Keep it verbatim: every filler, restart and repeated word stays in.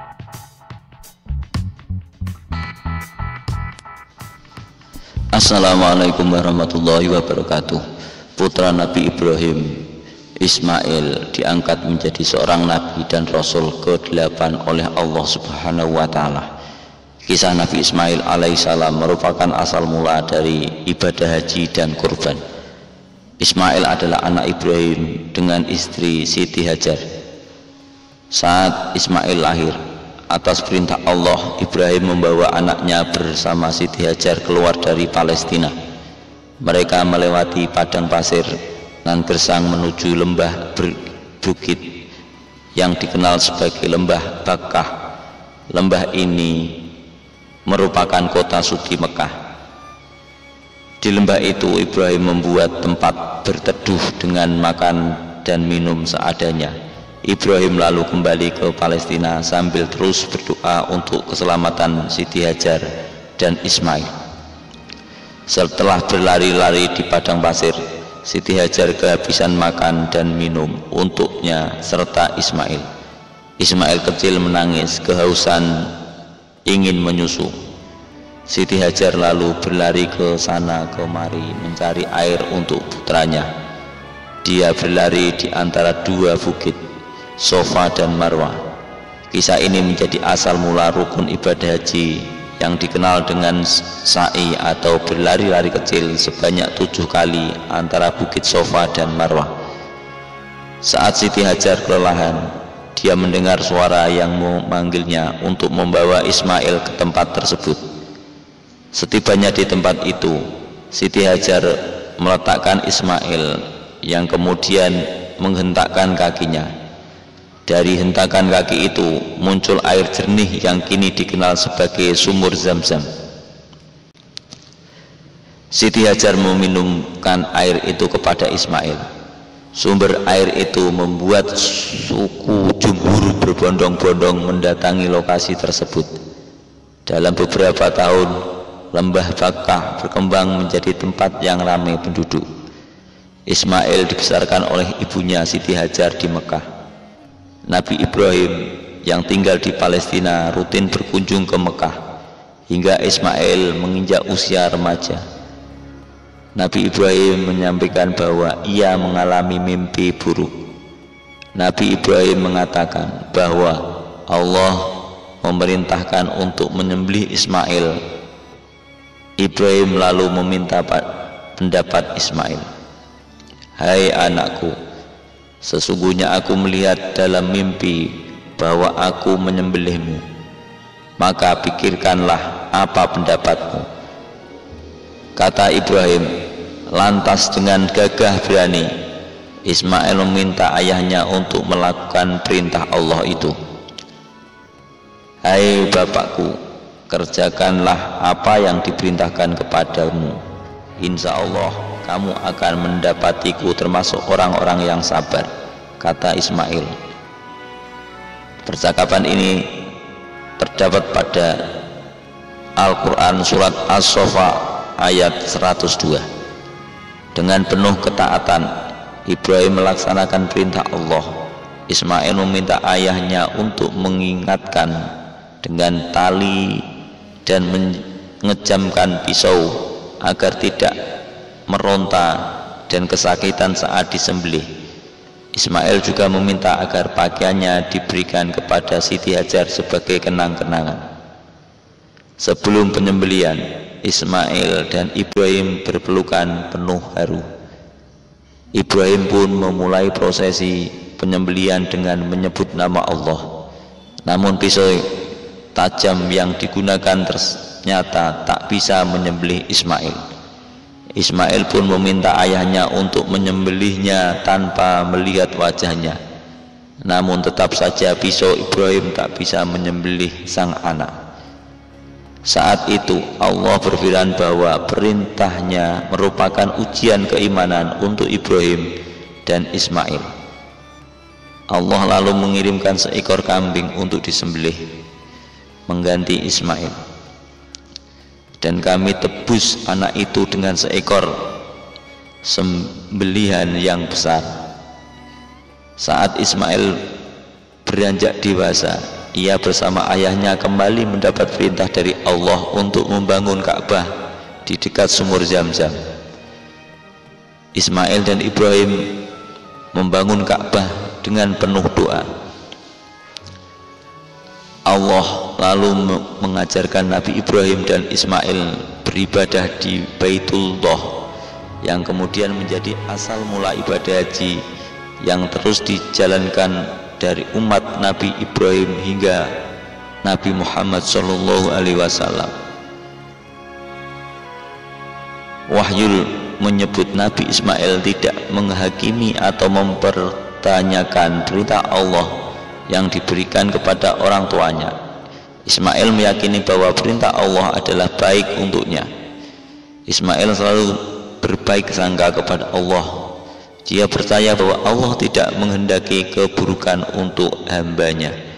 Assalamualaikum warahmatullahi wabarakatuh. Putra Nabi Ibrahim, Ismail, diangkat menjadi seorang nabi dan rasul ke delapan oleh Allah Subhanahu wa taala. Kisah Nabi Ismail alaihissalam merupakan asal mula dari ibadah haji dan kurban. Ismail adalah anak Ibrahim dengan istri Siti Hajar. Saat Ismail lahir, atas perintah Allah, Ibrahim membawa anaknya bersama Siti Hajar keluar dari Palestina. Mereka melewati padang pasir dan gersang menuju lembah bukit yang dikenal sebagai lembah Bakkah. Lembah ini merupakan kota suci Mekah. Di lembah itu Ibrahim membuat tempat berteduh dengan makan dan minum seadanya. Ibrahim lalu kembali ke Palestina sambil terus berdoa untuk keselamatan Siti Hajar dan Ismail. Setelah berlari-lari di padang pasir, Siti Hajar kehabisan makan dan minum untuknya serta Ismail. Ismail kecil menangis kehausan ingin menyusu. Siti Hajar lalu berlari ke sana kemari mencari air untuk putranya. Dia berlari di antara dua bukit, Sofa dan Marwah. Kisah ini menjadi asal mula rukun ibadah haji yang dikenal dengan sa'i atau berlari-lari kecil sebanyak tujuh kali antara bukit Sofa dan Marwah. Saat Siti Hajar kelelahan, dia mendengar suara yang memanggilnya untuk membawa Ismail ke tempat tersebut. Setibanya di tempat itu, Siti Hajar meletakkan Ismail yang kemudian menghentakkan kakinya. Dari hentakan kaki itu muncul air jernih yang kini dikenal sebagai sumur Zam-Zam. Siti Hajar meminumkan air itu kepada Ismail. Sumber air itu membuat suku Jumhur berbondong-bondong mendatangi lokasi tersebut. Dalam beberapa tahun, lembah Bakkah berkembang menjadi tempat yang ramai penduduk. Ismail dibesarkan oleh ibunya Siti Hajar di Mekah. Nabi Ibrahim yang tinggal di Palestina rutin berkunjung ke Mekah hingga Ismail menginjak usia remaja. Nabi Ibrahim menyampaikan bahwa ia mengalami mimpi buruk. Nabi Ibrahim mengatakan bahwa Allah memerintahkan untuk menyembelih Ismail. Ibrahim lalu meminta pendapat Ismail. "Hai anakku, sesungguhnya aku melihat dalam mimpi bahwa aku menyembelihmu. Maka pikirkanlah apa pendapatmu." Kata Ibrahim. Lantas dengan gagah berani, Ismail meminta ayahnya untuk melakukan perintah Allah itu. "Hai bapakku, kerjakanlah apa yang diperintahkan kepadamu. Insya Allah kamu akan mendapatiku termasuk orang-orang yang sabar," kata Ismail. Percakapan ini terdapat pada Al-Quran surat As-Sofa ayat seratus dua. Dengan penuh ketaatan, Ibrahim melaksanakan perintah Allah. Ismail meminta ayahnya untuk mengingatkan dengan tali dan mengejamkan pisau agar tidak meronta dan kesakitan saat disembelih. Ismail juga meminta agar pakaiannya diberikan kepada Siti Hajar sebagai kenang-kenangan. Sebelum penyembelihan, Ismail dan Ibrahim berpelukan penuh haru. Ibrahim pun memulai prosesi penyembelihan dengan menyebut nama Allah. Namun pisau tajam yang digunakan ternyata tak bisa menyembelih Ismail. Ismail pun meminta ayahnya untuk menyembelihnya tanpa melihat wajahnya. Namun tetap saja pisau Ibrahim tak bisa menyembelih sang anak. Saat itu Allah berfirman bahwa perintahnya merupakan ujian keimanan untuk Ibrahim dan Ismail. Allah lalu mengirimkan seekor kambing untuk disembelih mengganti Ismail. Dan kami tebus anak itu dengan seekor sembelihan yang besar. Saat Ismail beranjak dewasa, ia bersama ayahnya kembali mendapat perintah dari Allah untuk membangun Ka'bah di dekat sumur Zam-Zam. Ismail dan Ibrahim membangun Ka'bah dengan penuh doa. Allah lalu mengajarkan Nabi Ibrahim dan Ismail beribadah di Baitullah, yang kemudian menjadi asal mula ibadah haji yang terus dijalankan dari umat Nabi Ibrahim hingga Nabi Muhammad shallallahu alaihi wasallam. Wahyu menyebut Nabi Ismail tidak menghakimi atau mempertanyakan perintah Allah yang diberikan kepada orang tuanya. Ismail meyakini bahwa perintah Allah adalah baik untuknya. Ismail selalu berbaik sangka kepada Allah. Dia percaya bahwa Allah tidak menghendaki keburukan untuk hambanya.